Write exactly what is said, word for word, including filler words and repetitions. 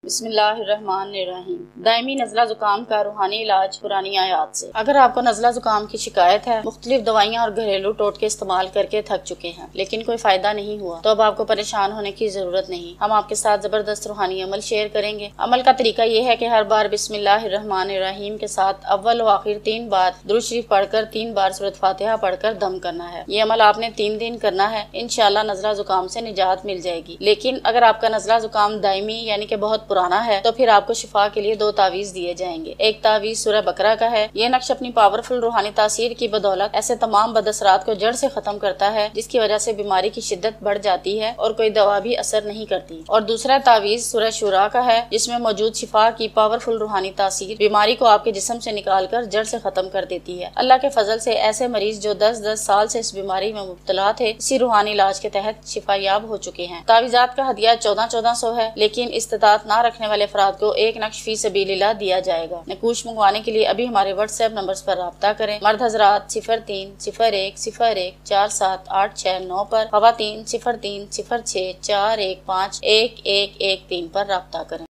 बिस्मिल्लाहिर्रहमानिर्रहीम। दायमी नज़ला जुकाम का रूहानी इलाज पुरानी आयात से। अगर आपको नज़ला जुकाम की शिकायत है, मुख्तलिफ दवाइयाँ और घरेलू टोटके इस्तेमाल करके थक चुके हैं लेकिन कोई फायदा नहीं हुआ, तो अब आपको परेशान होने की जरूरत नहीं। हम आपके साथ जबरदस्त रूहानी अमल शेयर करेंगे। अमल का तरीका ये है कि हर बार बिस्मिल्लाहिर्रहमानिर्रहीम के साथ अव्वल व आखिर तीन बार दुरूद शरीफ पढ़कर तीन बार सूरत फातिहा पढ़कर दम करना है। ये अमल आपने तीन दिन करना है। इंशाअल्लाह नज़ला जुकाम से निजात मिल जाएगी। लेकिन अगर आपका नज़ला जुकाम दायमी यानी कि बहुत पुराना है तो फिर आपको शिफा के लिए दो तावीज दिए जाएंगे। एक तावीज सूरह बकरा का है। ये नक्श अपनी पावरफुल रूहानी तासीर की बदौलत ऐसे तमाम बदअसरात को जड़ से खत्म करता है जिसकी वजह से बीमारी की शिद्दत बढ़ जाती है और कोई दवा भी असर नहीं करती। और दूसरा तावीज सूरह शुरा का है जिसमें मौजूद शिफा की पावरफुल रूहानी तासीर बीमारी को आपके जिस्म से निकाल कर जड़ से खत्म कर देती है। अल्लाह के फजल से ऐसे मरीज जो दस दस साल से इस बीमारी में मुब्तला थे, इसी रूहानी इलाज के तहत शिफायाब हो चुके हैं। तावीजात का हदिया चौदह चौदह सौ है, लेकिन इस्तिताअत ना रखने वाले अफराद को एक नक्श फी सबीलिल्लाह दिया जाएगा। नकूश मंगवाने के लिए अभी हमारे व्हाट्सएप नंबर्स पर राब्ता करें। मर्द हजरात सिफर तीन सिफर एक सिफर एक चार सात आठ छह नौ पर, खवातीन सिफर तीन सिफर छह चार एक पाँच एक एक एक तीन पर राब्ता करें।